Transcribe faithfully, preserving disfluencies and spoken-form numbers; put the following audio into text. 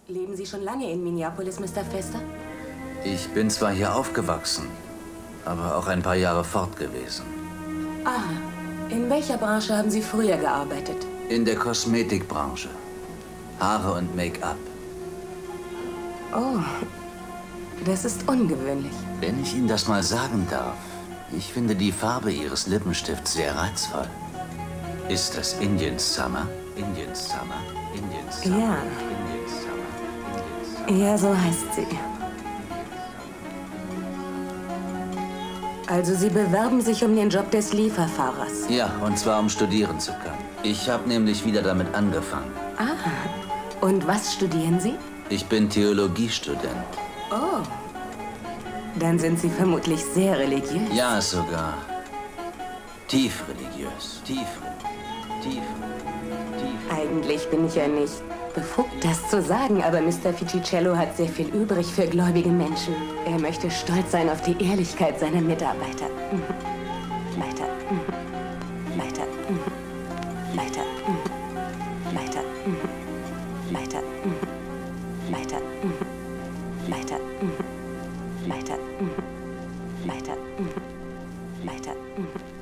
Leben Sie schon lange in Minneapolis, Mister Fester? Ich bin zwar hier aufgewachsen, aber auch ein paar Jahre fort gewesen. Ah, in welcher Branche haben Sie früher gearbeitet? In der Kosmetikbranche. Haare und Make-up. Oh, das ist ungewöhnlich. Wenn ich Ihnen das mal sagen darf, ich finde die Farbe Ihres Lippenstifts sehr reizvoll. Ist das Indian Summer? Indian Summer? Indian Summer? Ja. Indian Summer? Indian Summer? Ja, so heißt sie. Also Sie bewerben sich um den Job des Lieferfahrers? Ja, und zwar um studieren zu können. Ich habe nämlich wieder damit angefangen. Ah, und was studieren Sie? Ich bin Theologiestudent. Oh, dann sind Sie vermutlich sehr religiös. Ja, sogar. Tief religiös. Tief, tief, tief. Eigentlich bin ich ja nicht befugt, das zu sagen, aber Mister Ficicello hat sehr viel übrig für gläubige Menschen. Er möchte stolz sein auf die Ehrlichkeit seiner Mitarbeiter. Mhm. Weiter. Mhm. Weiter. Mhm. Weiter. Mhm. Weiter. Mhm. Weiter. Mhm. Weiter. Mhm. Weiter. Mhm. Weiter. Mhm. Weiter. Mhm. Weiter. Mhm.